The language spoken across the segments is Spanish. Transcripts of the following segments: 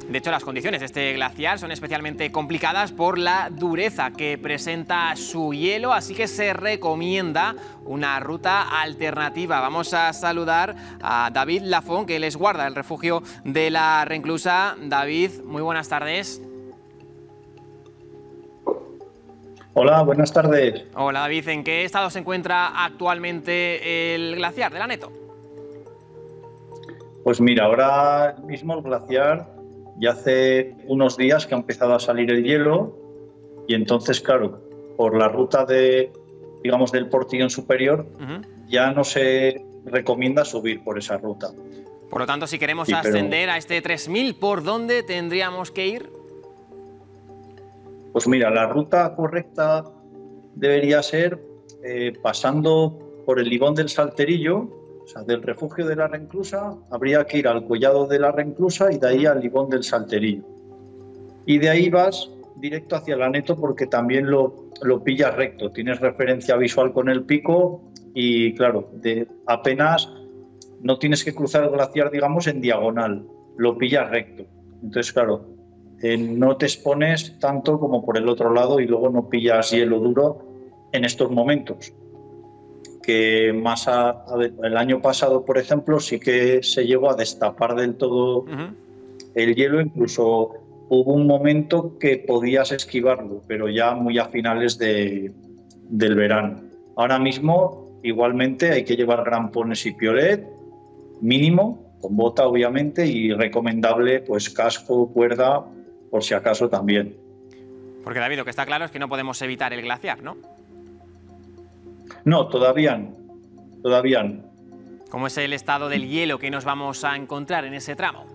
De hecho, las condiciones de este glaciar son especialmente complicadas por la dureza que presenta su hielo, así que se recomienda una ruta alternativa. Vamos a saludar a David Lafont, que él es guarda del refugio de la Reclusa. David, muy buenas tardes. Hola, buenas tardes. Hola David, ¿en qué estado se encuentra actualmente el glaciar del Aneto? Pues mira, ahora mismo el glaciar ya hace unos días que ha empezado a salir el hielo y entonces, claro, por la ruta digamos, del Portillón superior, ya no se recomienda subir por esa ruta. Por lo tanto, si queremos Sí, ascender a este 3000, ¿por dónde tendríamos que ir? Pues mira, la ruta correcta debería ser pasando por el Libón del Salterillo, o sea, del refugio de la Reclusa, habría que ir al Collado de la Reclusa y de ahí al Libón del Salterillo. Y de ahí vas directo hacia el Aneto porque también lo pillas recto, tienes referencia visual con el pico y claro, apenas no tienes que cruzar el glaciar, digamos, en diagonal, lo pillas recto. Entonces, claro, no te expones tanto como por el otro lado y luego no pillas hielo duro en estos momentos. Que el año pasado, por ejemplo, sí que se llegó a destapar del todo el hielo, incluso hubo un momento que podías esquivarlo, pero ya muy a finales del verano. Ahora mismo, igualmente, hay que llevar grampones y piolet, mínimo, con bota obviamente, y recomendable pues casco, cuerda, por si acaso también. Porque David, lo que está claro es que no podemos evitar el glaciar, ¿no? No, todavía no. Todavía no. ¿Cómo es el estado del hielo que nos vamos a encontrar en ese tramo?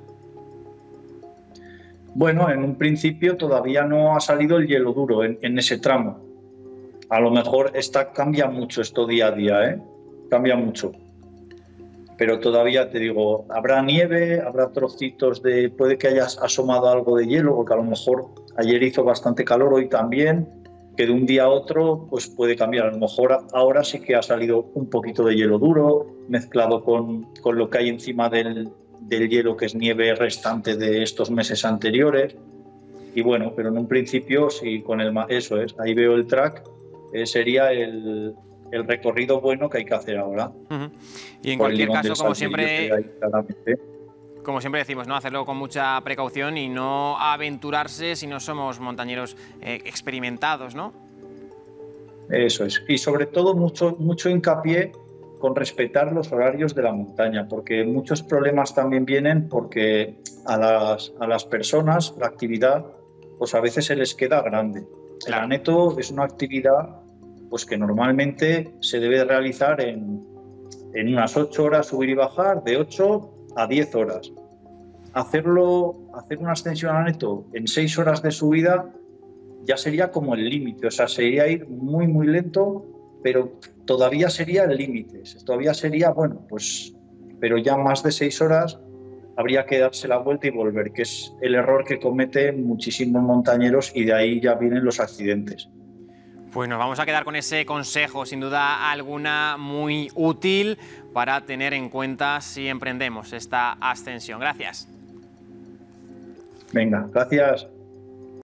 Bueno, en un principio todavía no ha salido el hielo duro en ese tramo. A lo mejor cambia mucho esto día a día, ¿eh? Cambia mucho. Pero todavía te digo, habrá nieve, habrá trocitos puede que hayas asomado algo de hielo, porque a lo mejor ayer hizo bastante calor, hoy también, que de un día a otro pues puede cambiar. A lo mejor ahora sí que ha salido un poquito de hielo duro, mezclado con lo que hay encima del hielo, que es nieve restante de estos meses anteriores. Y bueno, pero en un principio, sí, eso es, ahí veo el track, sería el recorrido bueno que hay que hacer ahora. Y en Por el cualquier Libón caso, del Salterillo se ve ahí claramente. como siempre decimos, ¿no? Hacerlo con mucha precaución y no aventurarse si no somos montañeros experimentados, ¿no? Eso es. Y sobre todo mucho hincapié con respetar los horarios de la montaña, porque muchos problemas también vienen porque a las personas la actividad pues a veces se les queda grande. Claro. El Aneto es una actividad pues que normalmente se debe realizar en unas 8 horas subir y bajar, de 8 a 10 horas. Hacer una ascensión al Aneto en 6 horas de subida ya sería como el límite, o sea, sería ir muy, muy lento, pero todavía sería el límite, todavía sería, bueno, pues, pero ya más de 6 horas habría que darse la vuelta y volver, que es el error que cometen muchísimos montañeros y de ahí ya vienen los accidentes. Pues nos vamos a quedar con ese consejo, sin duda alguna muy útil para tener en cuenta si emprendemos esta ascensión. Gracias. Venga, gracias.